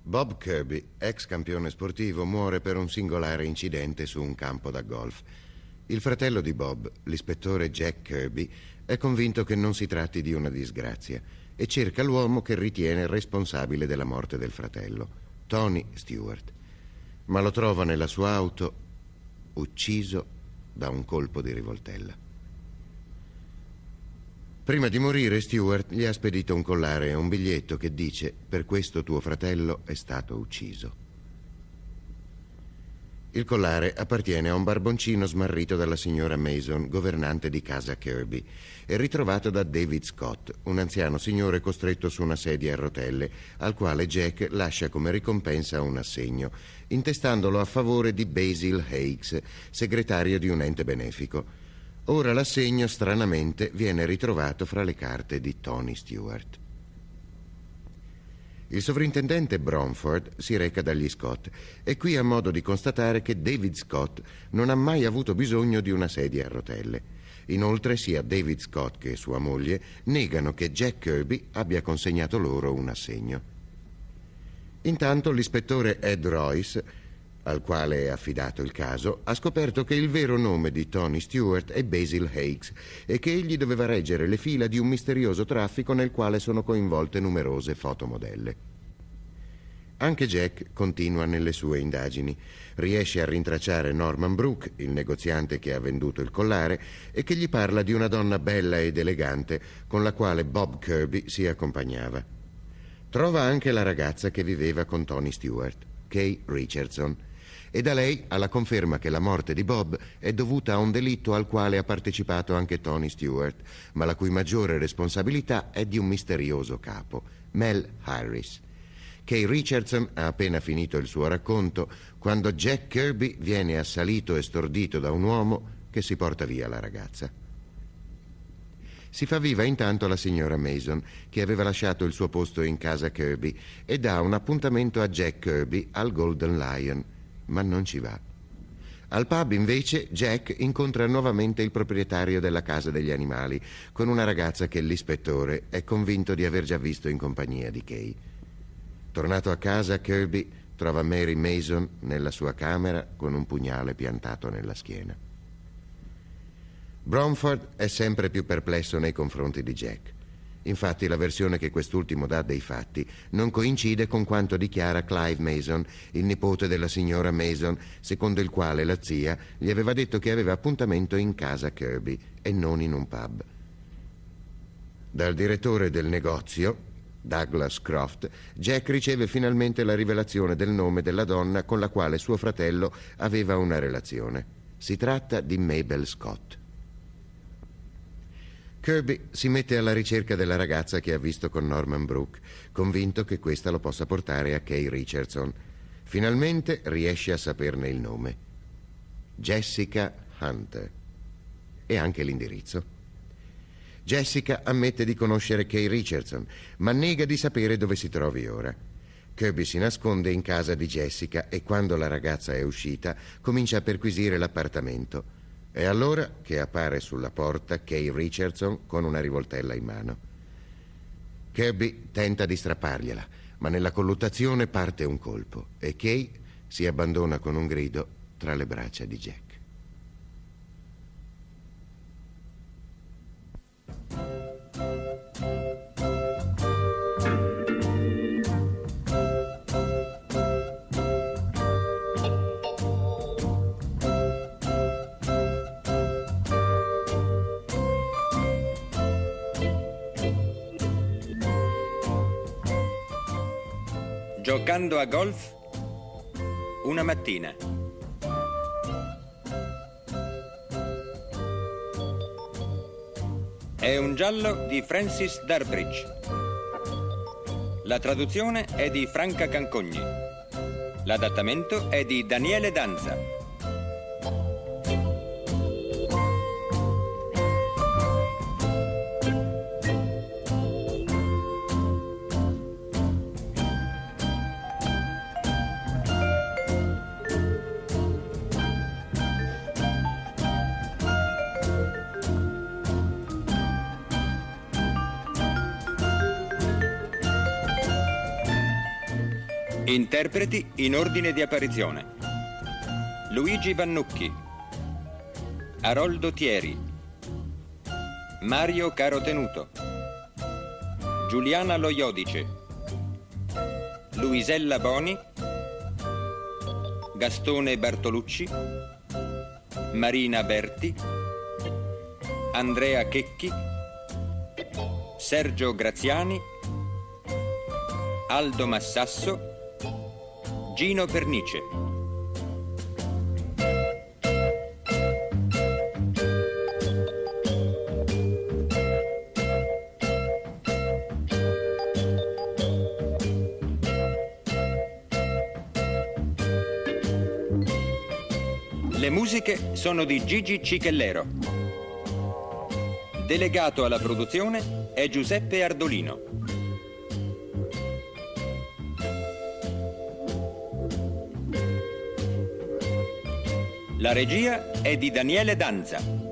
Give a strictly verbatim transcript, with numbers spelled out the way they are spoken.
Bob Kirby, ex campione sportivo, muore per un singolare incidente su un campo da golf. Il fratello di Bob, l'ispettore Jack Kirby, è convinto che non si tratti di una disgrazia e cerca l'uomo che ritiene responsabile della morte del fratello, Tony Stewart. Ma lo trova nella sua auto, ucciso da un colpo di rivoltella. Prima di morire, Stewart gli ha spedito un collare e un biglietto che dice: per questo tuo fratello è stato ucciso. Il collare appartiene a un barboncino smarrito dalla signora Mason, governante di casa Kirby, e ritrovato da David Scott, un anziano signore costretto su una sedia a rotelle, al quale Jack lascia come ricompensa un assegno, intestandolo a favore di Basil Hakes, segretario di un ente benefico. Ora l'assegno, stranamente, viene ritrovato fra le carte di Tony Stewart. Il sovrintendente Bromford si reca dagli Scott e qui ha modo di constatare che David Scott non ha mai avuto bisogno di una sedia a rotelle. Inoltre sia David Scott che sua moglie negano che Jack Kirby abbia consegnato loro un assegno. Intanto l'ispettore Ed Royce, al quale è affidato il caso, ha scoperto che il vero nome di Tony Stewart è Basil Hakes e che egli doveva reggere le fila di un misterioso traffico nel quale sono coinvolte numerose fotomodelle. Anche Jack continua nelle sue indagini. Riesce a rintracciare Norman Brooke, il negoziante che ha venduto il collare, e che gli parla di una donna bella ed elegante con la quale Bob Kirby si accompagnava. Trova anche la ragazza che viveva con Tony Stewart, Kay Richardson, e da lei ha la conferma che la morte di Bob è dovuta a un delitto al quale ha partecipato anche Tony Stewart, ma la cui maggiore responsabilità è di un misterioso capo, Mel Harris. Kay Richardson ha appena finito il suo racconto quando Jack Kirby viene assalito e stordito da un uomo che si porta via la ragazza. Si fa viva intanto la signora Mason, che aveva lasciato il suo posto in casa Kirby, e dà un appuntamento a Jack Kirby al Golden Lion, ma non ci va. Al pub, invece, Jack incontra nuovamente il proprietario della casa degli animali, con una ragazza che l'ispettore è convinto di aver già visto in compagnia di Kay. Tornato a casa, Kirby trova Mary Mason nella sua camera con un pugnale piantato nella schiena. Bromford è sempre più perplesso nei confronti di Jack. Infatti la versione che quest'ultimo dà dei fatti non coincide con quanto dichiara Clive Mason, il nipote della signora Mason, secondo il quale la zia gli aveva detto che aveva appuntamento in casa Kirby e non in un pub. Dal direttore del negozio, Douglas Croft, Jack riceve finalmente la rivelazione del nome della donna con la quale suo fratello aveva una relazione. Si tratta di Mabel Scott. Kirby si mette alla ricerca della ragazza che ha visto con Norman Brooke, convinto che questa lo possa portare a Kay Richardson. Finalmente riesce a saperne il nome: Jessica Hunter, e anche l'indirizzo. Jessica ammette di conoscere Kay Richardson, ma nega di sapere dove si trovi ora. Kirby si nasconde in casa di Jessica e quando la ragazza è uscita comincia a perquisire l'appartamento. È allora che appare sulla porta Kay Richardson con una rivoltella in mano. Kirby tenta di strappargliela, ma nella colluttazione parte un colpo e Kay si abbandona con un grido tra le braccia di Jack. Giocando a golf una mattina. È un giallo di Francis Durbridge. La traduzione è di Franca Cancogni. L'adattamento è di Daniele Danza. Interpreti in ordine di apparizione: Luigi Vannucchi, Aroldo Thieri, Mario Carotenuto, Giuliana Lo Iodice, Luisella Boni, Gastone Bartolucci, Marina Berti, Andrea Checchi, Sergio Graziani, Aldo Massasso, Gino Pernice. Le musiche sono di Gigi Cicchellero. Delegato alla produzione è Giuseppe Ardolino. La regia è di Daniele Danza.